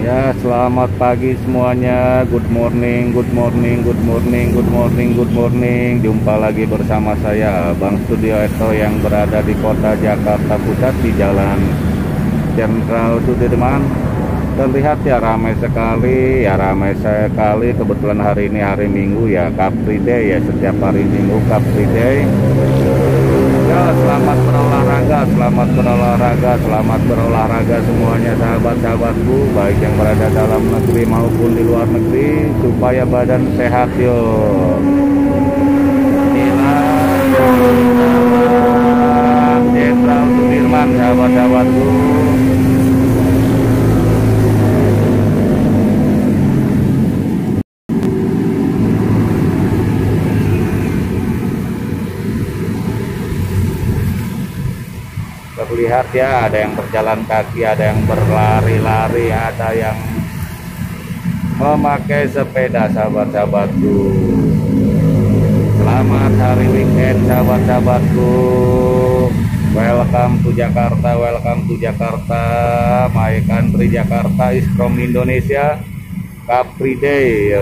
Ya, selamat pagi semuanya. Good morning, good morning, good morning, good morning, good morning. Jumpa lagi bersama saya, Bang Studio Eto yang berada di kota Jakarta Pusat di Jalan Jenderal Sudirman. Terlihat ya ramai sekali, Kebetulan hari ini hari Minggu ya, Car Free Day ya. Setiap hari Minggu Car Free Day. Ya, selamat berolahraga semuanya sahabat-sahabatku, baik yang berada dalam negeri maupun di luar negeri, supaya badan sehat yuk. Inilah Jenderal Sudirman sahabat-sahabatku. Terlihat ya, ada yang berjalan kaki, ada yang berlari-lari, ada yang memakai sepeda sahabat-sahabatku. Selamat hari weekend sahabat-sahabatku. Welcome to Jakarta, my country Jakarta is from Indonesia. Car Free Day.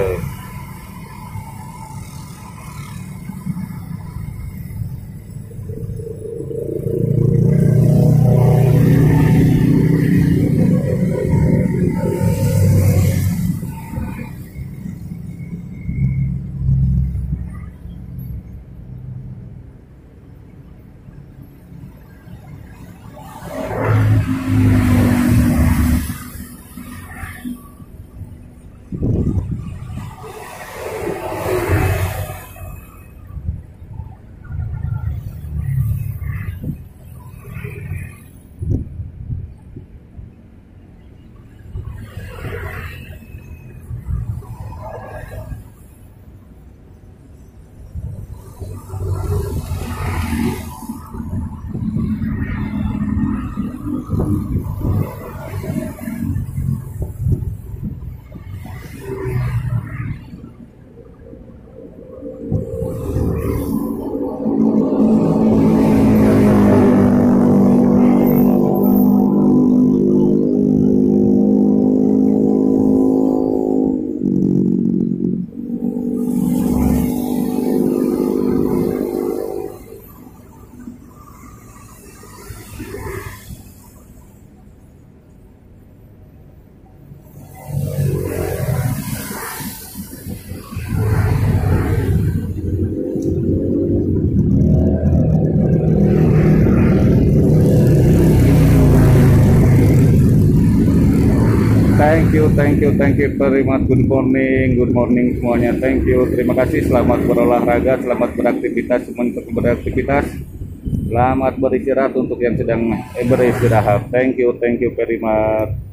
Thank you very much. Good morning semuanya. Thank you, terima kasih. Selamat berolahraga, selamat beraktivitas, semuanya beraktivitas. Selamat beristirahat untuk yang sedang beristirahat. Thank you very much.